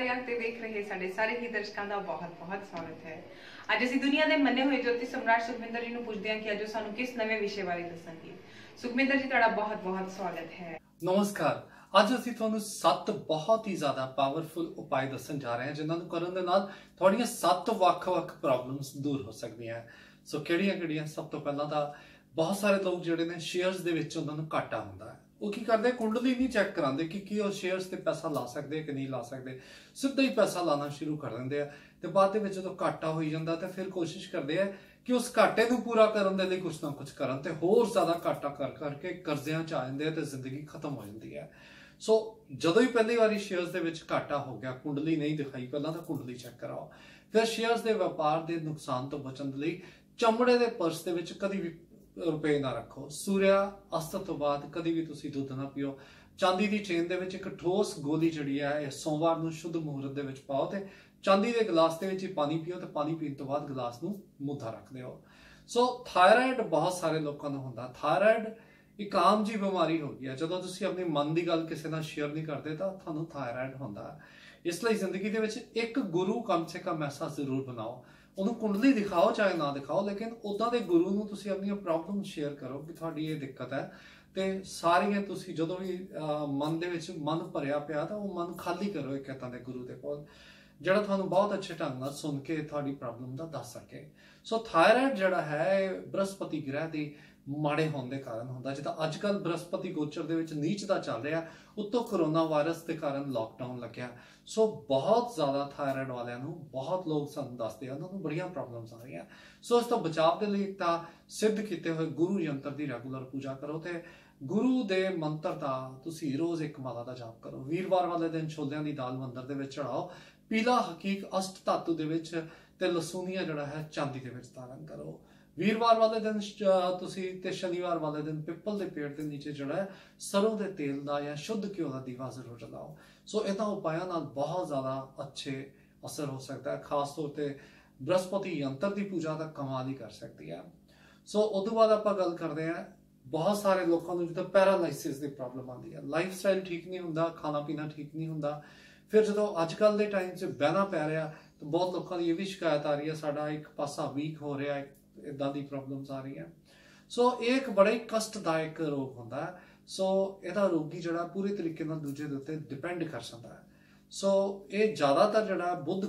ਰਿਹਾ ਤੇ ਵੇਖ ਰਹੇ ਸਾਡੇ ਸਾਰੇ ਹੀ ਦਰਸ਼ਕਾਂ ਦਾ ਬਹੁਤ-ਬਹੁਤ ਸਵਾਗਤ ਹੈ। ਅੱਜ ਅਸੀਂ ਦੁਨੀਆ ਦੇ ਮੰਨੇ ਹੋਏ ਜੋਤੀ ਸਮਰਾਟ ਸੁਖਵਿੰਦਰ ਜੀ ਨੂੰ ਪੁੱਛਦੇ ਹਾਂ ਕਿ ਅੱਜ ਉਹ ਸਾਨੂੰ ਕਿਸ ਨਵੇਂ ਵਿਸ਼ੇ ਬਾਰੇ ਦੱਸਣਗੇ। ਸੁਖਵਿੰਦਰ ਜੀ ਤੁਹਾਡਾ ਬਹੁਤ-ਬਹੁਤ ਸਵਾਗਤ ਹੈ। ਨਮਸਕਾਰ। ਅੱਜ ਅਸੀਂ ਤੁਹਾਨੂੰ 7 ਬਹੁਤ ਹੀ ਜ਼ਿਆਦਾ ਪਾਵਰਫੁਲ ਉਪਾਅ ਦੱਸਣ ਜਾ ਰਹੇ ਹਾਂ ਜਿਨ੍ਹਾਂ ਨੂੰ ਕਰਨ ਦੇ ਨਾਲ ਤੁਹਾਡੀਆਂ 7 ਵੱਖ-ਵੱਖ ਪ੍ਰੋਬਲਮਸ ਦੂਰ ਹੋ ਸਕਦੀਆਂ। ਸੋ ਕਿਹੜੀਆਂ ਸਭ ਤੋਂ ਪਹਿਲਾਂ ਤਾਂ ਬਹੁਤ ਸਾਰੇ ਲੋਕ ਜਿਹੜੇ ਨੇ ਸ਼ੇਅਰਸ ਦੇ ਵਿੱਚ ਉਹਨਾਂ ਨੂੰ ਘਾਟਾ ਹੁੰਦਾ ਹੈ। ਉਹ ਕੀ ਕਰਦੇ, ਕੁੰਡਲੀ ਨਹੀਂ ਚੈੱਕ ਕਰਾਉਂਦੇ ਕਿ ਉਹ ਸ਼ੇਅਰਸ ਤੇ ਪੈਸਾ ਲਾ ਸਕਦੇ ਕਿ ਨਹੀਂ ਲਾ ਸਕਦੇ, ਸਿੱਧਾ ਹੀ ਪੈਸਾ ਲਾਣਾ ਸ਼ੁਰੂ ਕਰ ਦਿੰਦੇ ਆ ਤੇ ਬਾਅਦ ਦੇ ਵਿੱਚ ਜਦੋਂ ਘਾਟਾ ਹੋਈ ਜਾਂਦਾ ਤੇ ਫਿਰ ਕੋਸ਼ਿਸ਼ ਕਰਦੇ ਆ ਕਿ ਉਸ ਘਾਟੇ ਨੂੰ ਪੂਰਾ ਕਰਨ ਦੇ ਲਈ ਕੁਛ ਨਾ ਕੁਛ ਕਰਨ ਤੇ ਹੋਰ ਜ਼ਿਆਦਾ ਘਾਟਾ ਕਰ ਕਰਕੇ ਕਰਜ਼ਿਆਂ 'ਚ ਆ ਜਾਂਦੇ ਆ ਤੇ ਜ਼ਿੰਦਗੀ ਖਤਮ ਹੋ ਜਾਂਦੀ ਹੈ। ਸੋ ਜਦੋਂ ਹੀ ਪਹਿਲੀ ਵਾਰੀ ਸ਼ੇਅਰਸ ਦੇ ਵਿੱਚ ਘਾਟਾ ਹੋ ਗਿਆ, ਕੁੰਡਲੀ ਨਹੀਂ ਦਿਖਾਈ, ਪਹਿਲਾਂ ਤਾਂ ਕੁੰਡਲੀ ਚੈੱਕ ਕਰਾਓ। ਫਿਰ ਸ਼ੇਅਰਸ ਦੇ ਵਪਾਰ ਦੇ ਨੁਕਸਾਨ ਤੋਂ ਬਚਣ ਦੇ ਲਈ ਚਮੜੇ ਦੇ ਪਰਸ ਦੇ ਵਿੱਚ ਕਦੀ ਵੀ ਰੁਪਏ ਨਾ ਰੱਖੋ। ਸੂਰਿਆ ਅਸਤ ਤੋਂ ਬਾਅਦ ਕਦੀ ਵੀ ਤੁਸੀਂ ਦੁੱਧ ਨਾ ਪੀਓ। ਚਾਂਦੀ ਦੀ ਚੇਨ ਦੇ ਵਿੱਚ ਇੱਕ ਠੋਸ ਗੋਲੀ ਜਿਹੜੀ ਹੈ ਇਹ ਸੋਮਵਾਰ ਨੂੰ ਸ਼ੁੱਧ ਮਹੂਰਤ ਦੇ ਵਿੱਚ ਪਾਓ ਤੇ ਚਾਂਦੀ ਦੇ ਗਲਾਸ ਦੇ ਵਿੱਚ ਹੀ ਪਾਣੀ ਪੀਓ ਤੇ ਪਾਣੀ ਪੀਣ ਤੋਂ ਬਾਅਦ ਗਲਾਸ ਨੂੰ ਮੁੱਧਾ ਰੱਖ ਦਿਓ। ਸੋ ਥਾਇਰਾਇਡ ਬਹੁਤ ਸਾਰੇ ਲੋਕਾਂ ਨੂੰ ਹੁੰਦਾ। ਥਾਇਰਾਇਡ ਇੱਕ ਆਮ ਜੀ ਬਿਮਾਰੀ ਹੋ ਗਈ ਹੈ। ਜਦੋਂ ਤੁਸੀਂ ਆਪਣੇ ਮਨ ਦੀ ਗੱਲ ਕਿਸੇ ਨਾਲ ਸ਼ੇਅਰ ਨਹੀਂ ਕਰਦੇ ਤਾਂ ਤੁਹਾਨੂੰ ਥਾਇਰਾਇਡ ਹੁੰਦਾ। ਇਸ ਲਈ ਜ਼ਿੰਦਗੀ ਦੇ ਵਿੱਚ ਇੱਕ ਗੁਰੂ ਕਮ ਸੇ ਕਮ ਐਸਾ ਜ਼ਰੂਰ ਬਣਾਓ। ਉਹਨੂੰ ਕੁੰਡਲੀ ਦਿਖਾਓ ਚਾਹੇ ਨਾ ਦਿਖਾਓ, ਲੇਕਿਨ ਉਦਾਂ ਦੇ ਗੁਰੂ ਨੂੰ ਤੁਸੀਂ ਆਪਣੀਆਂ ਪ੍ਰੋਬਲਮ ਸ਼ੇਅਰ ਕਰੋ ਕਿ ਤੁਹਾਡੀ ਇਹ ਦਿੱਕਤ ਹੈ ਤੇ ਸਾਰੀਆਂ ਤੁਸੀਂ ਜਦੋਂ ਵੀ ਮਨ ਦੇ ਵਿੱਚ ਮਨ ਭਰਿਆ ਪਿਆ ਤਾਂ ਉਹ ਮਨ ਖਾਲੀ ਕਰੋ ਇੱਕ ਏਦਾਂ ਦੇ ਗੁਰੂ ਦੇ ਕੋਲ ਜਿਹੜਾ ਤੁਹਾਨੂੰ ਬਹੁਤ ਅੱਛੇ ਢੰਗ ਨਾਲ ਸੁਣ ਕੇ ਤੁਹਾਡੀ ਪ੍ਰੋਬਲਮ ਦਾ ਦੱਸ ਸਕੇ। ਸੋ ਥਾਇਰਾਇਡ ਜਿਹੜਾ ਹੈ ਬ੍ਰਹਸਪਤੀ ਗ੍ਰਹਿ ਦੀ ਮਾੜੇ ਹੋਣ ਦੇ ਕਾਰਨ ਹੁੰਦਾ। ਜਿੱਦਾਂ ਅੱਜ ਕੱਲ ਬ੍ਰਹਸਪਤੀ ਗੋਚਰ ਦੇ ਵਿੱਚ ਨੀਚ ਦਾ ਚੱਲ ਰਿਹਾ, ਉੱਤੋਂ ਕਰੋਨਾ ਵਾਇਰਸ ਦੇ ਕਾਰਨ ਲਾਕਡਾਊਨ ਲੱਗਿਆ। ਸੋ ਬਹੁਤ ਜ਼ਿਆਦਾ ਥਾਇਰਾਇਡ ਵਾਲਿਆਂ ਨੂੰ ਬਹੁਤ ਲੋਕ ਸਾਨੂੰ ਦੱਸਦੇ ਆ ਉਹਨਾਂ ਨੂੰ ਬੜੀਆਂ ਪ੍ਰੋਬਲਮਸ ਆ ਰਹੀਆਂ। ਸੋ ਇਸ ਤੋਂ ਬਚਾਅ ਦੇ ਲਈ ਤਾਂ ਸਿੱਧ ਕੀਤੇ ਹੋਏ ਗੁਰੂ ਯੰਤਰ ਦੀ ਰੈਗੂਲਰ ਪੂਜਾ ਕਰੋ ਤੇ ਗੁਰੂ ਦੇ ਮੰਤਰ ਦਾ ਤੁਸੀਂ ਰੋਜ਼ ਇੱਕ ਮਾਲਾ ਦਾ ਜਾਪ ਕਰੋ। ਵੀਰਵਾਰ ਵਾਲੇ ਦਿਨ ਛੋਲਿਆਂ ਦੀ ਦਾਲ ਮੰਦਰ ਦੇ ਵਿੱਚ ਚੜਾਓ। ਪੀਲਾ ਹਕੀਕ ਅਸ਼ਟ ਧਾਤੂ ਦੇ ਵਿੱਚ ਤੇ ਲਸੂਨੀਆ ਜਿਹੜਾ ਹੈ ਚਾਂਦੀ ਦੇ ਵਿੱਚ ਧਾਰਨ ਕਰੋ। ਵੀਰਵਾਰ ਵਾਲੇ ਦਿਨ ਤੁਸੀਂ ਤੇ ਸ਼ਨੀਵਾਰ ਵਾਲੇ ਦਿਨ ਪਿੱਪਲ ਦੇ ਪੇੜ ਦੇ ਨੀਚੇ ਜਿਹੜਾ ਹੈ ਸਰੋਂ ਦੇ ਤੇਲ ਦਾ ਜਾਂ ਸ਼ੁੱਧ ਘਿਓ ਦਾ ਦੀਵਾ ਜ਼ਰੂਰ ਜਲਾਓ। ਸੋ ਇਹਨਾਂ ਉਪਾਇਆਂ ਨਾਲ ਬਹੁਤ ਜ਼ਿਆਦਾ ਅੱਛੇ ਅਸਰ ਹੋ ਸਕਦਾ ਹੈ। ਖਾਸ ਤੌਰ ਤੇ ਬ੍ਰਹਸਪਤੀ ਯੰਤਰ ਦੀ ਪੂਜਾ ਤਾਂ ਕਮਾਲ ਹੀ ਕਰ ਸਕਦੀ ਹੈ। ਸੋ ਉਦੋਂ ਬਾਅਦ ਆਪਾਂ ਗੱਲ ਕਰਦੇ ਹਾਂ ਬਹੁਤ ਸਾਰੇ ਲੋਕਾਂ ਨੂੰ ਜਿੱਦਾਂ ਪੈਰਾਲਾਈਸਿਸ ਦੀ ਪ੍ਰੋਬਲਮ ਆਉਂਦੀ ਹੈ, ਲਾਈਫ ਸਟਾਈਲ ਠੀਕ ਨਹੀਂ ਹੁੰਦਾ, ਖਾਣਾ ਪੀਣਾ ਠੀਕ ਨਹੀਂ ਹੁੰਦਾ। ਫਿਰ ਜਦੋਂ ਅੱਜ ਕੱਲ ਦੇ ਟਾਈਮ 'ਚ ਬਹਿਣਾ ਪੈ ਰਿਹਾ ਤਾਂ ਬਹੁਤ ਲੋਕਾਂ ਦੀ ਇਹ ਵੀ ਸ਼ਿਕਾਇਤ ਆ ਰਹੀ ਹੈ ਸਾਡਾ ਇੱਕ ਪਾਸਾ ਵੀਕ ਹੋ ਰਿਹਾ, ਇਦਾਂ ਦੀ ਪ੍ਰੋਬਲਮਸ ਆ ਰਹੀਆਂ। ਸੋ ਇਹ ਇੱਕ ਬੜਾ ਹੀ ਕਸ਼ਟਦਾਇਕ ਰੋਗ ਹੁੰਦਾ ਹੈ। ਸੋ ਇਹਦਾ ਰੋਗੀ ਜਿਹੜਾ ਪੂਰੇ ਤਰੀਕੇ ਨਾਲ ਦੂਜੇ ਦੇ ਉੱਤੇ ਡਿਪੈਂਡ ਕਰ ਸਕਦਾ ਹੈ। ਸੋ ਇਹ ਜ਼ਿਆਦਾਤਰ ਜਿਹੜਾ ਬੁੱਧ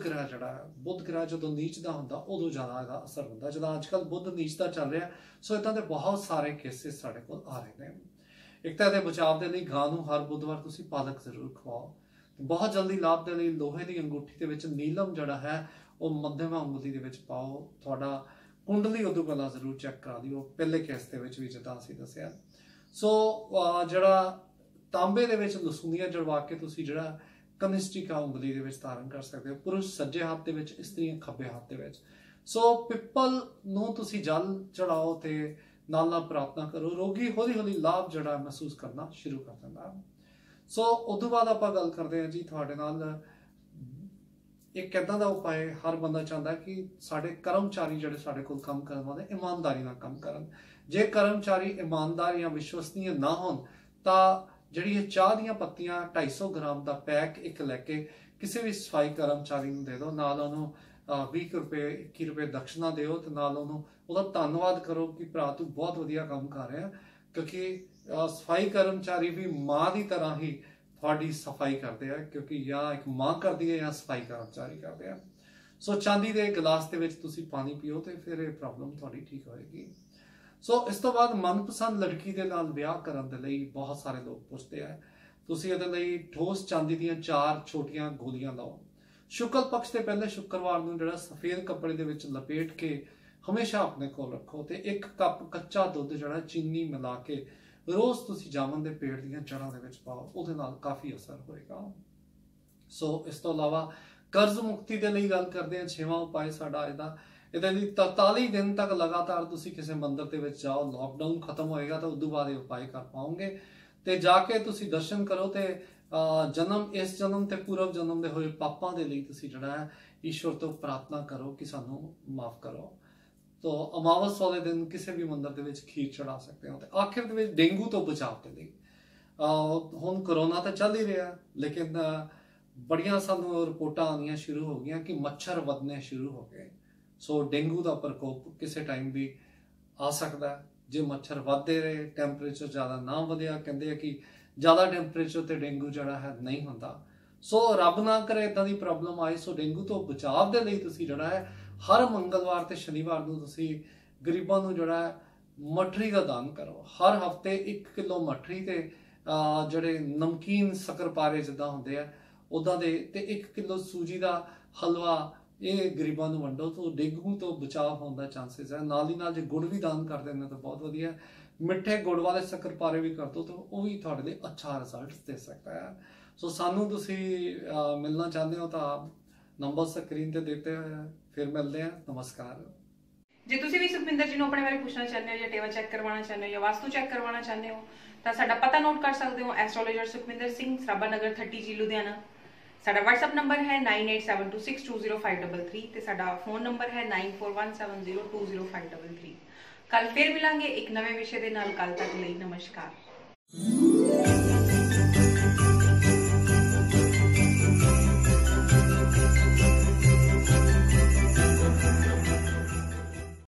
ਗ੍ਰਹਿ ਜਦੋਂ ਨੀਚ ਦਾ ਹੁੰਦਾ ਉਦੋਂ ਜ਼ਿਆਦਾ ਇਹਦਾ ਅਸਰ ਹੁੰਦਾ। ਜਦੋਂ ਅੱਜ ਕੱਲ ਬੁੱਧ ਨੀਚ ਦਾ ਚੱਲ ਰਿਹਾ ਸੋ ਇਦਾਂ ਦੇ ਬਹੁਤ ਸਾਰੇ ਕੇਸਿਸ ਸਾਡੇ ਕੋਲ ਆ ਰਹੇ ਨੇ। ਇੱਕ ਤਾਂ ਇਹਦੇ ਬਚਾਅ ਦੇ ਲਈ ਗਾਂ ਨੂੰ ਹਰ ਬੁੱਧਵਾਰ ਤੁਸੀਂ ਪਾਲਕ ਜ਼ਰੂਰ ਖਵਾਓ। ਬਹੁਤ ਜਲਦੀ ਲਾਭ ਦੇ ਲਈ ਲੋਹੇ ਦੀ ਅੰਗੂਠੀ ਦੇ ਵਿੱਚ ਨੀਲਮ ਜਿਹੜਾ ਹੈ ਉਹ ਮੱਧਮ ਉਂਗਲੀ ਦੇ ਵਿੱਚ ਪਾਓ। ਤੁਹਾਡਾ ਕੁੰਡਲੀ ਉਦੋਂ ਪਹਿਲਾਂ ਜ਼ਰੂਰ ਚੈੱਕ ਕਰਾ ਦਿਓ ਪਹਿਲੇ ਕੇਸ ਦੇ ਵਿੱਚ ਵੀ ਜਿੱਦਾਂ ਅਸੀਂ ਦੱਸਿਆ। ਸੋ ਜਿਹੜਾ ਤਾਂਬੇ ਦੇ ਵਿੱਚ ਲਸੂਨੀਆ ਜੜਵਾ ਕੇ ਤੁਸੀਂ ਜਿਹੜਾ ਕਨਿਸ਼ਟਿਕਾ ਉਂਗਲੀ ਦੇ ਵਿੱਚ ਧਾਰਨ ਕਰ ਸਕਦੇ ਹੋ। ਪੁਰਸ਼ ਸੱਜੇ ਹੱਥ ਦੇ ਵਿੱਚ, ਇਸਤਰੀਆਂ ਖੱਬੇ ਹੱਥ ਦੇ ਵਿੱਚ। ਸੋ ਪਿੱਪਲ ਨੂੰ ਤੁਸੀਂ ਜਲ ਚੜਾਓ ਤੇ ਨਾਲ ਨਾਲ ਪ੍ਰਾਰਥਨਾ ਕਰੋ। ਰੋਗੀ ਹੌਲੀ ਹੌਲੀ ਲਾਭ ਜਿਹੜਾ ਮਹਿਸੂਸ ਕਰਨਾ ਸ਼ੁਰੂ ਕਰ ਦਿੰਦਾ। ਸੋ ਉਦੋਂ ਬਾਅਦ ਆਪਾਂ ਗੱਲ ਕਰਦੇ ਹਾਂ ਜੀ ਤੁਹਾਡੇ ਨਾਲ ਇੱਕ ਏਦਾਂ ਦਾ ਉਪਾਅ ਹਰ ਬੰਦਾ ਚਾਹੁੰਦਾ ਕਿ ਸਾਡੇ ਕਰਮਚਾਰੀ ਜਿਹੜੇ ਸਾਡੇ ਕੋਲ ਕੰਮ ਕਰਨ ਵਾਲੇ ਇਮਾਨਦਾਰੀ ਨਾਲ ਕੰਮ ਕਰਨ। ਜੇ ਕਰਮਚਾਰੀ ਇਮਾਨਦਾਰ ਜਾਂ ਵਿਸ਼ਵਸਨੀय ਨਾ ਹੋਣ ਤਾਂ ਜਿਹੜੀ ਇਹ ਚਾਹ ਦੀਆਂ ਪੱਤੀਆਂ 250 ਗ੍ਰਾਮ ਦਾ ਪੈਕ ਇੱਕ ਲੈ ਕੇ ਕਿਸੇ ਵੀ ਸਫਾਈ ਕਰਮਚਾਰੀ ਨੂੰ ਦੇ ਦਿਓ। ਨਾਲ ਉਹਨੂੰ 20 ਰੁਪਏ 21 ਰੁਪਏ ਦਕਸ਼ਨਾ ਦਿਓ ਤੇ ਨਾਲ ਉਹਦਾ ਧੰਨਵਾਦ ਕਰੋ ਕਿ ਭਰਾ ਤੂੰ ਬਹੁਤ ਵਧੀਆ ਕੰਮ ਕਰ ਰਿਹਾ। ਕਿਉਂਕਿ ਸਫਾਈ ਕਰਮਚਾਰੀ ਵੀ ਮਾਂ ਦੀ ਤਰ੍ਹਾਂ ਹੀ ਤੁਹਾਡੀ ਸਫਾਈ ਕਰਦੇ ਆ, ਕਿਉਂਕਿ ਜਾਂ ਇੱਕ ਮਾਂ ਕਰਦੀ ਹੈ ਜਾਂ ਸਫਾਈ ਕਰਮਚਾਰੀ ਕਰਦੇ ਆ। ਸੋ ਚਾਂਦੀ ਦੇ ਗਲਾਸ ਦੇ ਵਿੱਚ ਤੁਸੀਂ ਪਾਣੀ ਪੀਓ ਤੇ ਫਿਰ ਇਹ ਪ੍ਰੋਬਲਮ ਤੁਹਾਡੀ ਠੀਕ ਹੋਏਗੀ। ਸੋ ਇਸ ਤੋਂ ਬਾਅਦ ਮਨਪਸੰਦ ਲੜਕੀ ਦੇ ਨਾਲ ਵਿਆਹ ਕਰਨ ਦੇ ਲਈ ਬਹੁਤ ਸਾਰੇ ਲੋਕ ਪੁੱਛਦੇ ਆ। ਤੁਸੀਂ ਇਹਦੇ ਲਈ ਠੋਸ ਚਾਂਦੀ ਦੀਆਂ 4 ਛੋਟੀਆਂ ਗੋਲੀਆਂ ਲਾਓ। ਸ਼ੁਕਲ ਪਕਸ਼ ਦੇ ਪਹਿਲੇ ਸ਼ੁੱਕਰਵਾਰ ਨੂੰ ਜਿਹੜਾ ਸਫੇਦ ਕੱਪੜੇ ਦੇ ਵਿੱਚ ਲਪੇਟ ਕੇ ਹਮੇਸ਼ਾ ਆਪਣੇ ਕੋਲ ਰੱਖੋ ਤੇ 1 ਕੱਪ ਕੱਚਾ ਦੁੱਧ ਜਿਹੜਾ ਚੀਨੀ ਮਿਲਾ ਕੇ ਰੋਜ਼ ਤੁਸੀਂ ਜਾਮਨ ਦੇ ਪੇੜ ਦੀਆਂ ਜੜ੍ਹਾਂ ਦੇ ਵਿੱਚ ਪਾਓ। ਉਹਦੇ ਨਾਲ ਕਾਫੀ ਅਸਰ ਹੋਏਗਾ। ਸੋ ਇਸ ਤੋਂ ਇਲਾਵਾ ਕਰਜ਼ ਮੁਕਤੀ ਦੇ ਲਈ ਗੱਲ ਕਰਦੇ ਹਾਂ। 6ਵਾਂ ਉਪਾਅ ਸਾਡਾ ਇਹਦੇ ਲਈ 43 ਦਿਨ ਤੱਕ ਲਗਾਤਾਰ ਤੁਸੀਂ ਕਿਸੇ ਮੰਦਿਰ ਦੇ ਵਿੱਚ ਜਾਓ। ਲਾਕਡਾਊਨ ਖਤਮ ਹੋਏਗਾ ਤਾਂ ਉਦੋਂ ਬਾਅਦ ਇਹ ਉਪਾਅ ਕਰ ਪਾਓਗੇ ਤੇ ਜਾ ਕੇ ਤੁਸੀਂ ਦਰਸ਼ਨ ਕਰੋ ਤੇ ਇਸ ਜਨਮ ਤੇ ਪੂਰਵ ਜਨਮ ਦੇ ਹੋਏ ਪਾਪਾਂ ਦੇ ਲਈ ਤੁਸੀਂ ਜਿਹੜਾ ਹੈ ਈਸ਼ਵਰ ਤੋਂ ਪ੍ਰਾਰਥਨਾ ਕਰੋ ਕਿ ਸਾਨੂੰ ਮਾਫ ਕਰੋ। ਤੋ ਅਮਾਵਸ ਵਾਲੇ ਦਿਨ ਕਿਸੇ ਵੀ ਮੰਦਿਰ ਦੇ ਵਿੱਚ ਖੀਰ ਚੜਾ ਸਕਦੇ ਹੋ। ਤੇ ਆਖਿਰ ਦੇ ਵਿੱਚ ਡੇਂਗੂ ਤੋਂ ਬਚਾਅ ਦੇ ਲਈ ਹੁਣ ਕਰੋਨਾ ਤਾਂ ਚੱਲ ਹੀ ਰਿਹਾ ਲੇਕਿਨ ਬੜੀਆਂ ਸਾਨੂੰ ਰਿਪੋਰਟਾਂ ਆਉਣੀਆਂ ਸ਼ੁਰੂ ਹੋ ਗਈਆਂ ਕਿ ਮੱਛਰ ਵਧਣੇ ਸ਼ੁਰੂ ਹੋ ਗਏ। ਸੋ ਡੇਂਗੂ ਦਾ ਪ੍ਰਕੋਪ ਕਿਸੇ ਟਾਈਮ ਵੀ ਆ ਸਕਦਾ ਹੈ ਜੇ ਮੱਛਰ ਵੱਧਦੇ ਰਹੇ, ਟੈਂਪਰੇਚਰ ਜ਼ਿਆਦਾ ਨਾ ਵਧਿਆ। ਕਹਿੰਦੇ ਆ ਕਿ ਜ਼ਿਆਦਾ ਟੈਂਪਰੇਚਰ ਤੇ ਡੇਂਗੂ ਜਿਹੜਾ ਹੈ ਨਹੀਂ ਹੁੰਦਾ। ਸੋ ਰੱਬ ਨਾ ਕਰੇ ਇਦਾਂ ਦੀ ਪ੍ਰੋਬਲਮ ਆਏ। ਸੋ ਡੇਂਗੂ ਤੋਂ ਬਚਾਅ ਦੇ ਲਈ ਤੁਸੀਂ ਜਿਹੜਾ ਹੈ ਹਰ ਮੰਗਲਵਾਰ ਤੇ ਸ਼ਨੀਵਾਰ ਨੂੰ ਤੁਸੀਂ ਗਰੀਬਾਂ ਨੂੰ ਜਿਹੜਾ ਹੈ ਮਠਰੀ ਦਾ ਦਾਨ ਕਰੋ। ਹਰ ਹਫਤੇ 1 ਕਿਲੋ ਮਠਰੀ ਤੇ ਜਿਹੜੇ ਨਮਕੀਨ ਸ਼ੱਕਰਪਾਰੇ ਜਿੱਦਾਂ ਹੁੰਦੇ ਆ ਉਦਾਂ ਦੇ, ਤੇ 1 ਕਿਲੋ ਸੂਜੀ ਦਾ ਹਲਵਾ ਇਹ ਗਰੀਬਾਂ ਨੂੰ ਵੰਡੋ। ਤੋਂ ਡੇਂਗੂ ਤੋਂ ਬਚਾਅ ਹੋਣ ਦਾ ਚਾਂਸਸ ਹੈ। ਨਾਲ ਹੀ ਨਾਲ ਜੇ ਗੁੜ ਵੀ ਦਾਨ ਕਰ ਦਿੰਦੇ ਤਾਂ ਬਹੁਤ ਵਧੀਆ। ਮਿੱਠੇ ਗੁੜ ਵਾਲੇ ਸ਼ੱਕਰਪਾਰੇ ਵੀ ਕਰ ਦਿਓ ਤਾਂ ਉਹ ਵੀ ਤੁਹਾਡੇ ਲਈ ਅੱਛਾ ਰਿਜ਼ਲਟ ਦੇ ਸਕਦਾ ਹੈ। ਸੋ ਸਾਨੂੰ ਤੁਸੀਂ ਮਿਲਣਾ ਚਾਹੁੰਦੇ ਹੋ ਤਾਂ ਨੰਬਰ ਸਕਰੀਨ ਤੇ ਦਿੱਤੇ ਹੋਏ ਹੈ। ਫਿਰ ਮਿਲਦੇ ਹਾਂ। ਨਮਸਕਾਰ। ਜੇ ਤੁਸੀਂ ਵੀ ਸੁਖਵਿੰਦਰ ਜੀ ਨੂੰ ਆਪਣੇ ਬਾਰੇ ਪੁੱਛਣਾ ਚਾਹੁੰਦੇ ਹੋ ਜਾਂ ਟੇਵਾ ਚੈੱਕ ਕਰਵਾਉਣਾ ਚਾਹੁੰਦੇ ਹੋ ਜਾਂ ਵਾਸਤੂ ਚੈੱਕ ਕਰਵਾਉਣਾ ਚਾਹੁੰਦੇ ਹੋ ਤਾਂ ਸਾਡਾ ਪਤਾ ਨੋਟ ਕਰ ਸਕਦੇ ਹੋ। Astrologer Sukhwinder Singh, Sarabha Nagar 30G Ludhiana. ਸਾਡਾ WhatsApp ਨੰਬਰ ਹੈ 9872620533 ਤੇ ਸਾਡਾ ਫੋਨ ਨੰਬਰ ਹੈ 9417020533। ਕੱਲ ਫਿਰ ਮਿਲਾਂਗੇ ਇੱਕ ਨਵੇਂ ਵਿਸ਼ੇ ਦੇ ਨਾਲ। ਕੱਲ ਤੱਕ ਲਈ ਨਮਸਕਾਰ।